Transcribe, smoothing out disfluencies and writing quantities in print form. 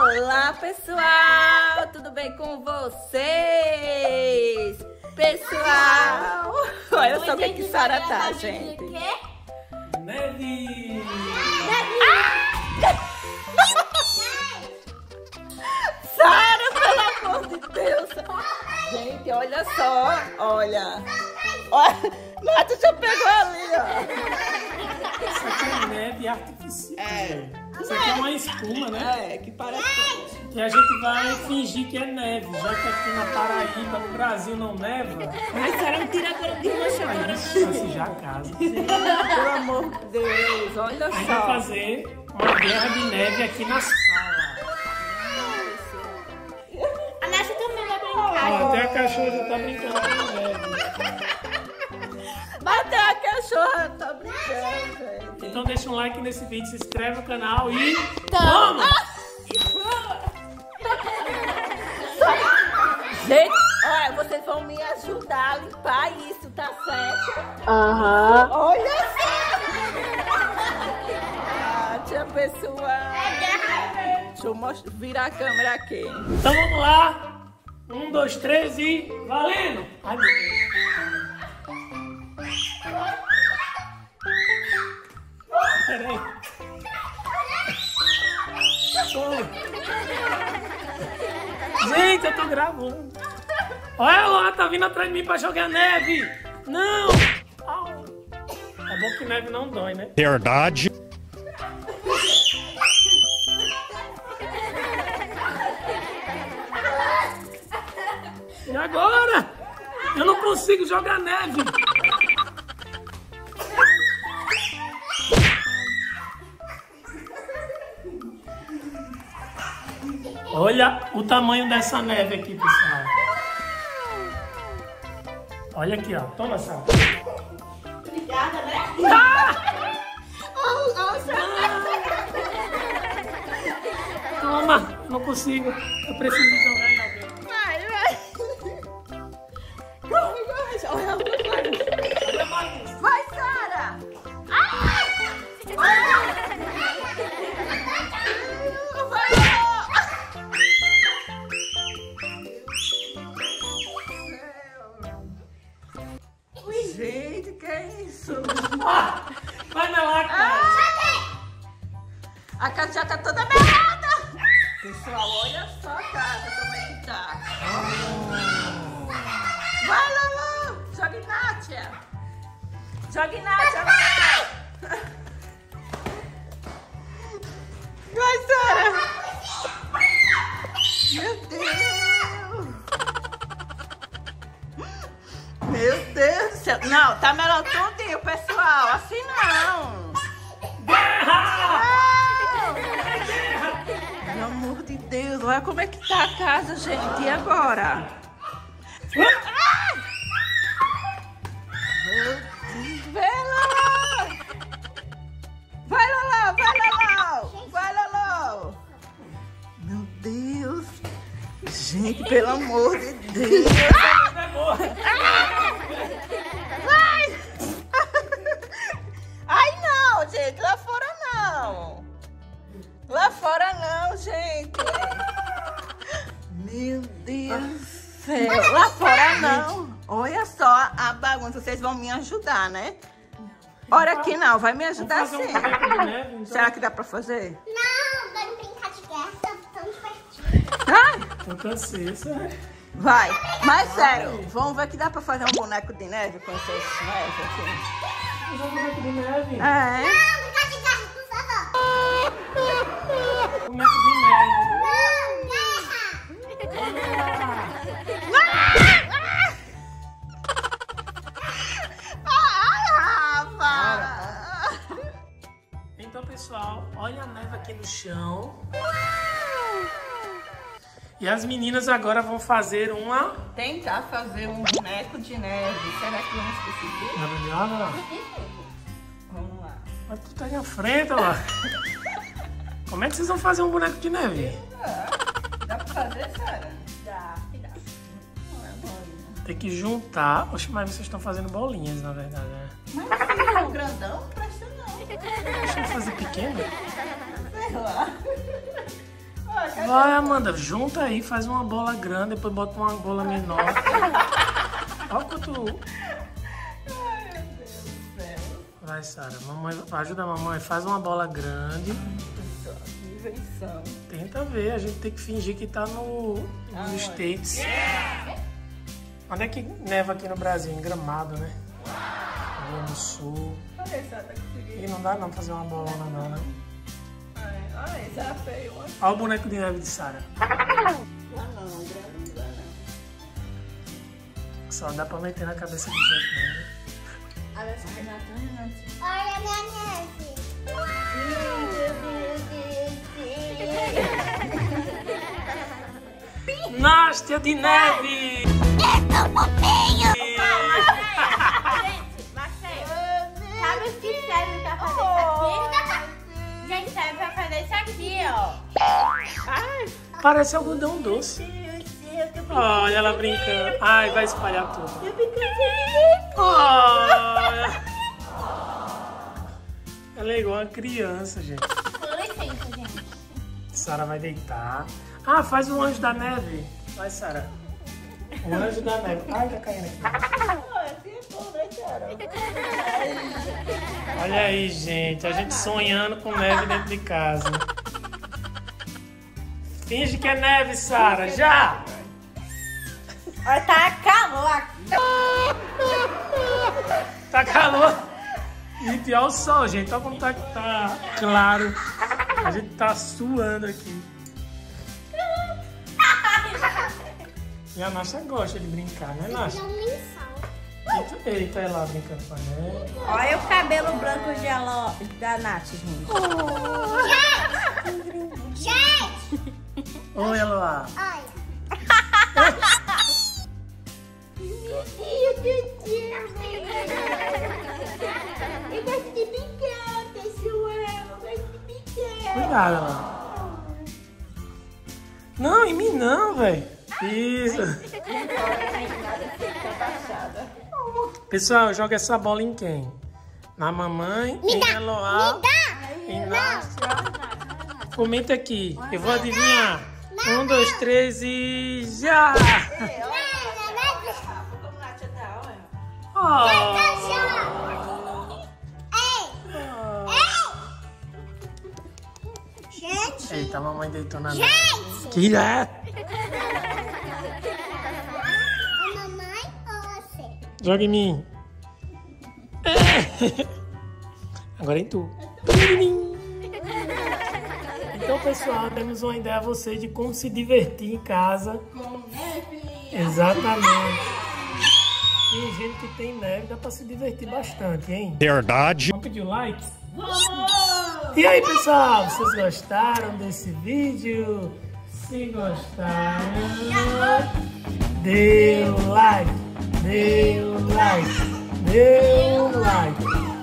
Olá, pessoal! Tudo bem com vocês? Pessoal! Olha só o que Sara tá, gente. Neve! Sara, pelo amor de Deus! Gente, olha só! Olha! Nath já pegou ali, ó! Isso aqui é neve artificial. Isso aqui é uma espuma, né? É, que parece. E a gente vai fingir que é neve, já que aqui na Paraíba, no Brasil, não neva. Ai, Sara, me tira agora de uma chave. Isso, assim já a casa. Pelo amor de Deus, olha A gente só! vai fazer uma guerra de neve aqui na sala. A Nasha também vai brincar. Ó, até a cachorra já tá brincando com neve. Até a cachorra tá brincando, gente. Então deixa um like nesse vídeo, se inscreve no canal e... Toma! Gente, olha, vocês vão me ajudar a limpar isso, tá certo? Aham. Olha só! Tia pessoal! Deixa eu virar a câmera aqui. Então vamos lá. 1, 2, 3 e... valendo! Ai, meu Deus. Peraí. Gente, eu tô gravando. Olha ela, tá vindo atrás de mim pra jogar neve. Não! Au. É bom que neve não dói, né? Verdade. E agora? Eu não consigo jogar neve. Olha o tamanho dessa neve aqui, pessoal. Olha aqui, ó. Toma, Sara. Obrigada, né? Toma. Não consigo. Eu preciso jogar em alguém. Vai. Olha, Olha mais. vai, Sara! Gente, que é isso? Vai na lata. A casa já tá toda melada! Pessoal, olha só a casa como é que tá. Vai, Lulu! Joga em Nátia! Joga em Nátia, Lulu! Vai, Sara! Meu Deus! Meu Deus do céu! Não, tá melhor tudinho, pessoal! Assim não! Pelo amor de Deus, olha como é que tá a casa, gente. E agora? Meu Deus, vai, Lolo! Vai, Lolo! Vai, Lolo! Vai, Lolo! Meu Deus! Gente, pelo amor de Deus! Vai! Ai, não, gente! Lá fora não! Lá fora não, gente! Meu Deus do céu! Lá fora não! Olha só a bagunça, vocês vão me ajudar, né? Olha aqui não, vai me ajudar Vamos fazer sim. um boneco de neve, então. Será que dá pra fazer? Não, vamos brincar de guerra, tão divertido. Ai, Eu cansei, sabe? vai! Mas sério, vamos ver que dá pra fazer um boneco de neve com essas neves aqui. Fazer um boneco de neve. É. Não, brincar de guerra, por favor. Boneco de neve. Não, guerra. Então, pessoal, olha a neve aqui no chão. E as meninas agora vão fazer uma... Tentar fazer um boneco de neve. Será que vamos conseguir? Na melhor, Vamos lá. mas tu tá aí na frente, ó lá. Como é que vocês vão fazer um boneco de neve? Dá pra fazer, Sara? Dá. Não é bolinha. Tem que juntar. Oxe, mas vocês estão fazendo bolinhas, na verdade, né? Mas se for grandão, não presta não. Deixa eu fazer pequeno. Sei lá. Vai, Amanda, junta aí, faz uma bola grande, depois bota uma bola menor. Olha quanto... Ai, meu Deus do céu. Vai, Sara, mamãe, ajuda a mamãe, faz uma bola grande. Que invenção. Tenta ver, a gente tem que fingir que tá nos States. Onde é que neva aqui no Brasil? Em Gramado, né? Rio no Sul. Olha só, tá conseguindo. E não dá não fazer uma bolona não, né? Ai, já feio. Olha o boneco de neve de Sara. Não, grande não dá, não. Só dá pra meter na cabeça do gente, né? Olha essa Renata. Olha a minha neve. Nástia de neve! Gente, Marcelo, sabe o que serve pra fazer isso aqui? Gente, serve pra fazer isso aqui, ó. Ai, Parece algodão doce. Olha ela brincando. Ai, vai espalhar tudo. Olha. Ela é igual uma criança, gente. Com licença, gente. Sara vai deitar. Ah, faz o anjo da neve. Vai, Sara. O anjo da neve. Ai, tá caindo aqui. assim é bom, né, cara? Olha aí, gente. A gente sonhando com neve dentro de casa. Finge que é neve, Sara. Já! Olha, tá calor aqui. Tá calor. E pior o sol, gente. Olha como tá claro. A gente tá suando aqui. E a Nasha gosta de brincar, né, Nasha? Eita, ela lá brincando com a neve. Olha o cabelo branco da Nath, gente. Gente! Oi, Eloá. Olha. Eu gosto de brincar, pessoal. Eu gosto de brincar. Cuidado, Eloá. Não, em mim não, velho. Isso. Pessoal, joga essa bola em quem? Na mamãe, em Eloá, em Nástia. Comenta aqui. Eu vou adivinhar. 1, 2, 3 e já! Oh. Gente! Eita, a mamãe deitou na neve. Que é? A mamãe ou você? Joga em mim. Agora em tu. Então, pessoal, temos uma ideia a vocês de como se divertir em casa. Com neve. Exatamente. E gente que tem neve, dá pra se divertir bastante, hein? Verdade. Vamos pedir o like? E aí, pessoal, vocês gostaram desse vídeo? Se gostaram, dê um like, dê um like, dê um like.